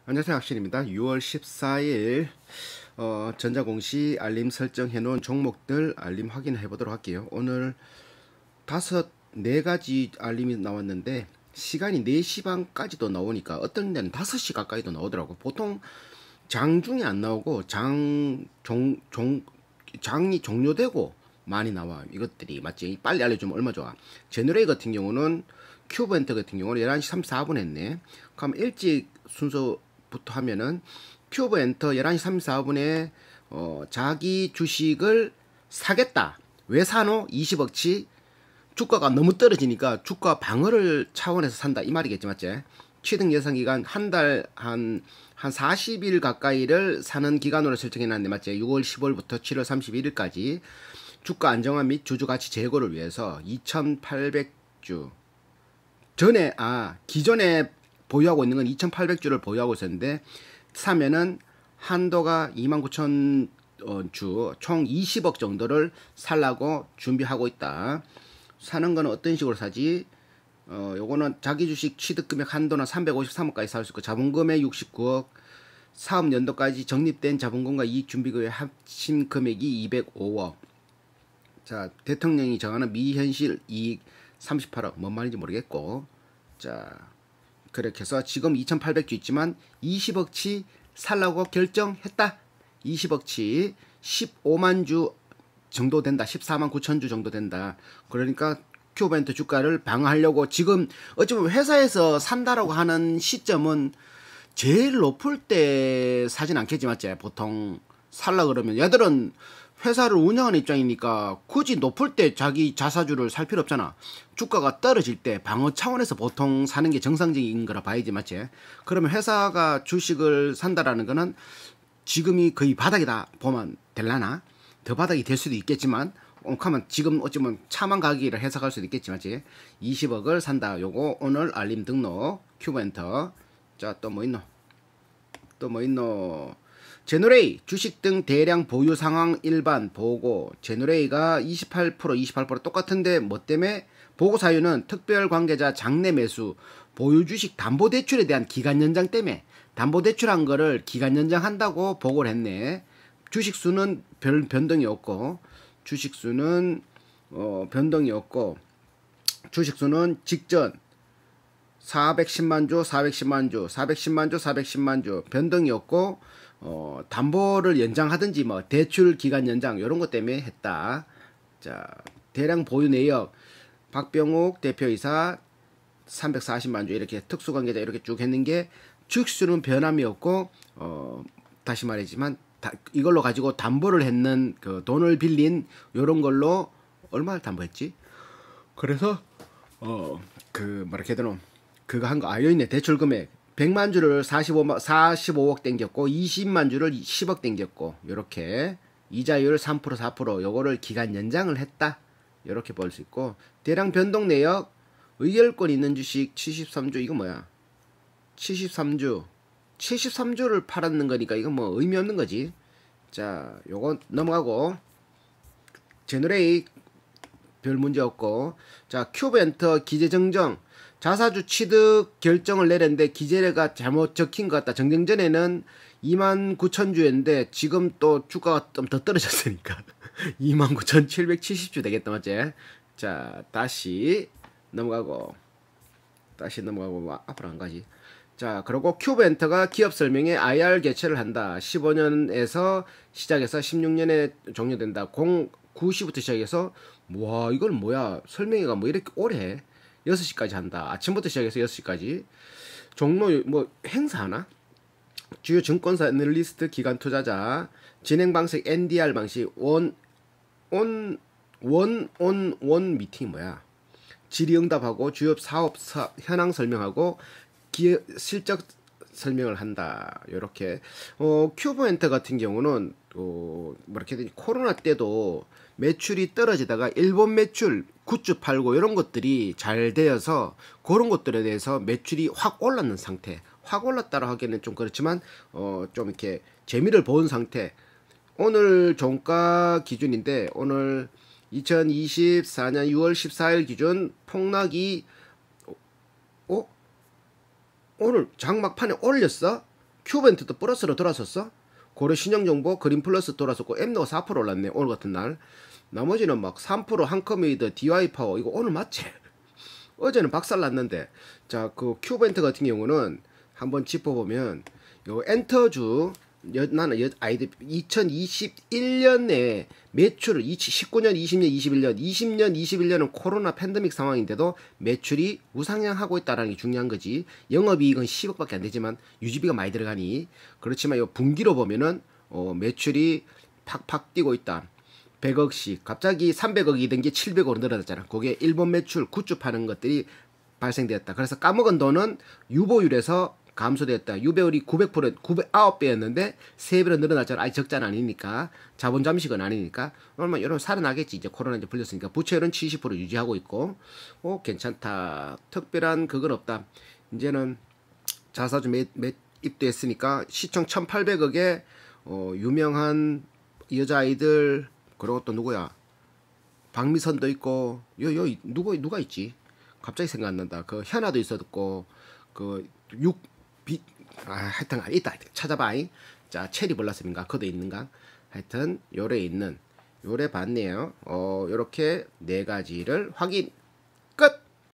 안녕하세요, 학신입니다. 6월 14일 전자공시 알림 설정해 놓은 종목들 알림 확인해 보도록 할게요. 오늘 네 가지 알림이 나왔는데 시간이 4시 반까지도 나오니까 어떤 데는 5시 가까이도 나오더라고. 보통 장중에 안 나오고 장이 종료되고 많이 나와. 이것들이 맞지? 빨리 알려주면 얼마 좋아. 제너레이 같은 경우는 큐브엔터 같은 경우는 11시 34분 했네. 그럼 일찍 순서부터 하면은 큐브엔터 11시 34분에 자기 주식을 사겠다. 왜 사노? 20억치. 주가가 너무 떨어지니까 주가 방어를 차원에서 산다 이 말이겠지, 맞지? 취득 예상 기간 한 달 한 40일 가까이를 사는 기간으로 설정해놨는데, 맞지? 6월 10월부터 7월 31일까지 주가 안정화 및 주주 가치 제고를 위해서 2,800주 기존에 보유하고 있는 건 2,800주를 보유하고 있었는데 사면은 한도가 29,000주 총 20억 정도를 살라고 준비하고 있다. 사는 거는 어떤 식으로 사지? 요거는 자기 주식 취득 금액 한도는 353억까지 살 수 있고 자본금액 69억, 사업 연도까지 적립된 자본금과 이익 준비금액 합심 금액이 205억. 자, 대통령이 정하는 미현실 이익 38억. 뭔 말인지 모르겠고. 자, 그렇게 해서 지금 2,800주 있지만 20억치 살라고 결정했다. 20억치 15만 주 정도 된다. 14만 9천 주 정도 된다. 그러니까 큐브엔터 주가를 방어하려고 지금 어쩌면 회사에서 산다라고 하는 시점은 제일 높을 때 사진 않겠지, 맞지? 보통 살라 그러면 얘들은 회사를 운영하는 입장이니까 굳이 높을 때 자기 자사주를 살 필요 없잖아. 주가가 떨어질 때 방어 차원에서 보통 사는 게 정상적인 거라 봐야지, 맞지? 그러면 회사가 주식을 산다라는 거는 지금이 거의 바닥이다 보면 될라나? 더 바닥이 될 수도 있겠지만 하면 지금 어쩌면 차만 가기를 해석할 수도 있겠지, 맞지? 20억을 산다. 요거 오늘 알림 등록 큐브엔터. 자, 또 뭐 있노? 제너레이 주식 등 대량 보유 상황 일반 보고. 제너레이가 28% 똑같은데 뭐 때문에? 보고 사유는 특별 관계자 장내 매수, 보유 주식 담보 대출에 대한 기간 연장 때문에 담보 대출한 거를 기간 연장한다고 보고를 했네. 주식 수는 별 변동이 없고 주식 수는 변동이 없고 주식 수는 직전 410만 주, 410만 주, 410만 주, 410만 주 변동이 없고 담보를 연장하든지 뭐 대출 기간 연장 이런 것 때문에 했다. 자, 대량 보유 내역 박병욱 대표이사 340만 주 이렇게 특수관계자 이렇게 쭉 했는 게 주식수는 변함이 없고 다시 말하지만 이걸로 가지고 담보를 했는 그 돈을 빌린 요런 걸로 얼마를 담보했지? 그래서 그 뭐라 해야 되노? 그거 한 거 여기 있네. 대출 금액 100만 주를 45억 땡겼고 20만 주를 10억 땡겼고 요렇게 이자율 3% 4% 요거를 기간 연장을 했다. 요렇게 볼 수 있고 대량 변동 내역 의결권 있는 주식 73주 이거 뭐야? 73주를 팔았는 거니까 이건 뭐 의미 없는 거지. 자, 요거 넘어가고 제너레이 별 문제 없고. 자, 큐브엔터 기재정정 자사주 취득 결정을 내렸는데 기재가 잘못 적힌 것 같다. 정정 전에는 29,000주였는데 지금 또 주가가 좀 더 떨어졌으니까 29,770주 되겠다, 맞지? 자, 다시 넘어가고 앞으로 안 가지. 자, 그리고 큐브엔터가 기업 설명에 IR 개최를 한다. 15년에서 시작해서 16년에 종료된다. 9시부터 시작해서 와, 이걸 뭐야? 설명회가 뭐 이렇게 오래 해? 6시까지 한다. 아침부터 시작해서 6시까지. 종로 뭐 행사하나? 주요 증권사 애널리스트 기관 투자자 진행 방식 NDR 방식 원 미팅 뭐야? 질의응답하고 주요 사업 현황 설명하고 실적 설명을 한다. 요렇게 큐브엔터 같은 경우는 뭐렇게 되지? 코로나 때도 매출이 떨어지다가 일본 매출 굿즈 팔고 이런 것들이 잘 되어서 그런 것들에 대해서 매출이 확 올랐는 상태. 확 올랐다라 하기에는 좀 그렇지만 좀 이렇게 재미를 본 상태. 오늘 종가 기준인데 오늘 2024년 6월 14일 기준 폭락이 오늘 장막판에 올렸어? 큐벤트도 플러스로 돌아섰어. 고려 신용정보 그린 플러스 돌아섰고 엠노가 4% 올랐네 오늘 같은 날. 나머지는 막 3% 한컴웨이드 DY 파워 이거 오늘 맞지? 어제는 박살 났는데. 자, 그 큐벤트 같은 경우는 한번 짚어보면 요 엔터주 나는 아이들 2021년에 매출을 19년, 20년, 21년, 20년, 21년은 코로나 팬데믹 상황인데도 매출이 우상향하고 있다는 게 중요한 거지. 영업이익은 10억밖에 안 되지만 유지비가 많이 들어가니. 그렇지만 이 분기로 보면은 매출이 팍팍 뛰고 있다. 100억씩 갑자기 300억이 된 게 700억으로 늘어났잖아. 그게 일본 매출 굿즈 파는 것들이 발생되었다. 그래서 까먹은 돈은 유보율에서 감소되었다. 유배율이 900%, 909배였는데 3배로 늘어났잖아. 아니 적자는 아니니까. 자본 잠식은 아니니까. 얼마 여러분 살아나겠지. 이제 코로나 이제 풀렸으니까. 부채율은 70% 유지하고 있고. 괜찮다. 특별한 그건 없다. 이제는 자사주 매입도 했으니까 시총 1800억에 유명한 여자아이들 그리고 또 누구야? 박미선도 있고. 누가 있지? 갑자기 생각 안 난다. 그 현아도 있었고 하여튼 있다. 찾아봐. 자, 체리 블라썸인가? 그도 있는가? 하여튼 요래 있는 요래 봤네요. 요렇게 네 가지를